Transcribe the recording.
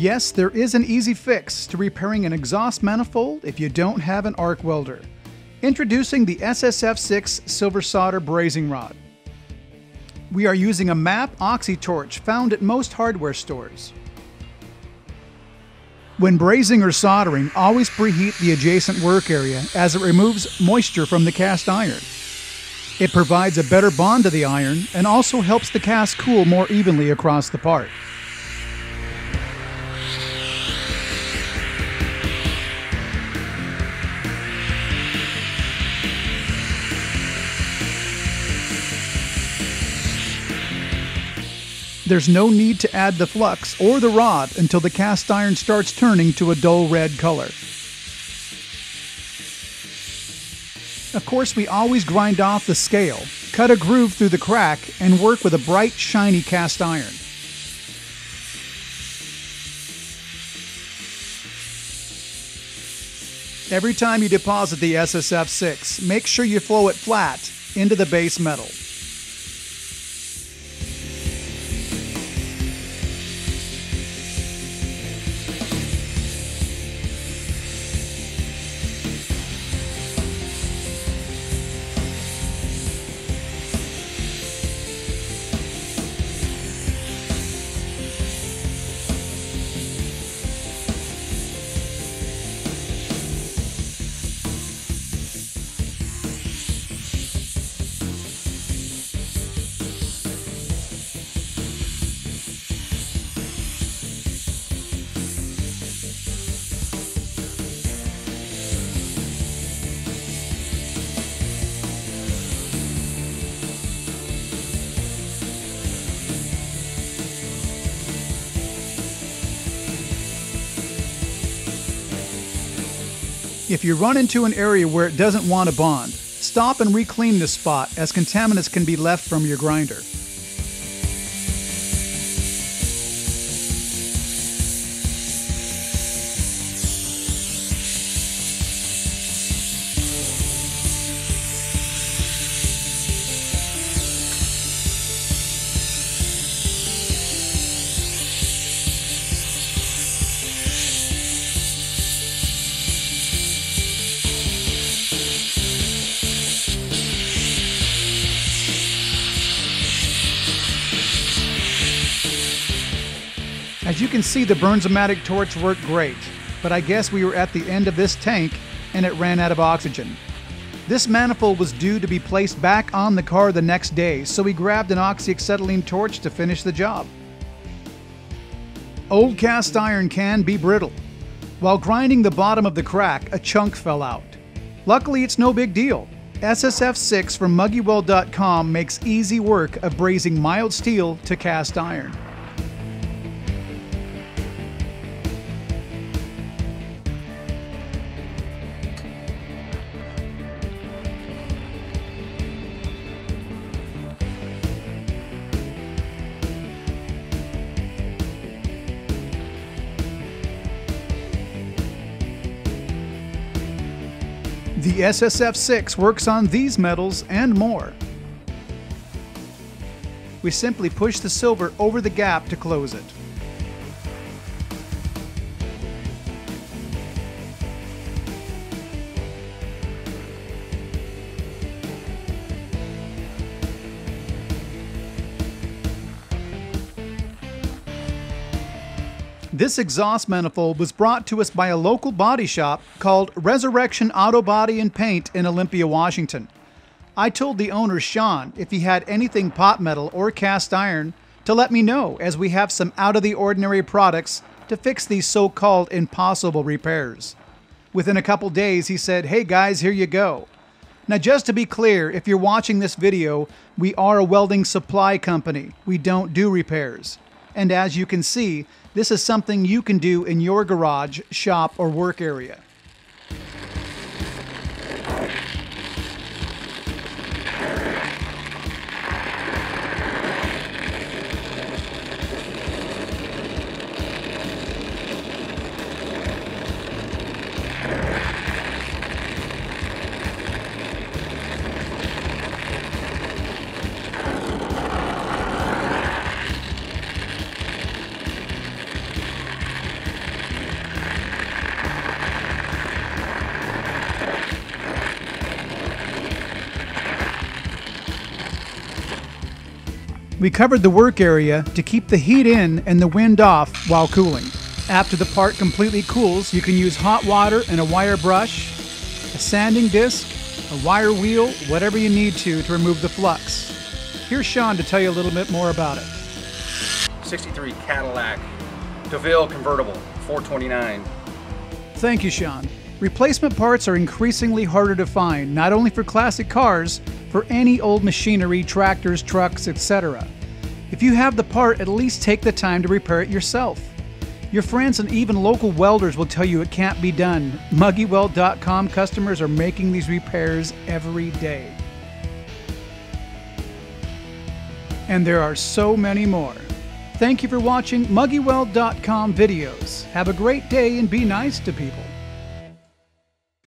Yes, there is an easy fix to repairing an exhaust manifold if you don't have an arc welder. Introducing the SSF6 silver solder brazing rod. We are using a MAPP oxy torch found at most hardware stores. When brazing or soldering, always preheat the adjacent work area as it removes moisture from the cast iron. It provides a better bond to the iron and also helps the cast cool more evenly across the part. There's no need to add the flux or the rod until the cast iron starts turning to a dull red color. Of course, we always grind off the scale, cut a groove through the crack, and work with a bright, shiny cast iron. Every time you deposit the SSF6, make sure you flow it flat into the base metal. If you run into an area where it doesn't want to bond, stop and re-clean this spot as contaminants can be left from your grinder. As you can see, the Bernzomatic torch worked great, but I guess we were at the end of this tank and it ran out of oxygen. This manifold was due to be placed back on the car the next day, so we grabbed an oxyacetylene torch to finish the job. Old cast iron can be brittle. While grinding the bottom of the crack, a chunk fell out. Luckily, it's no big deal. SSF6 from muggyweld.com makes easy work of brazing mild steel to cast iron. The SSF6 works on these metals and more. We simply push the silver over the gap to close it. This exhaust manifold was brought to us by a local body shop called Resurrection Auto Body and Paint in Olympia, Washington. I told the owner, Sean, if he had anything pot metal or cast iron to let me know, as we have some out-of-the-ordinary products to fix these so-called impossible repairs. Within a couple days, he said, "Hey guys, here you go." Now just to be clear, if you're watching this video, we are a welding supply company. We don't do repairs. And as you can see, this is something you can do in your garage, shop, or work area. We covered the work area to keep the heat in and the wind off while cooling. After the part completely cools, you can use hot water and a wire brush, a sanding disc, a wire wheel, whatever you need to remove the flux. Here's Sean to tell you a little bit more about it. 63 Cadillac Deville convertible, 429. Thank you, Sean. Replacement parts are increasingly harder to find, not only for classic cars, for any old machinery, tractors, trucks, etc. If you have the part, at least take the time to repair it yourself. Your friends and even local welders will tell you it can't be done. MuggyWeld.com customers are making these repairs every day. And there are so many more. Thank you for watching MuggyWeld.com videos. Have a great day and be nice to people.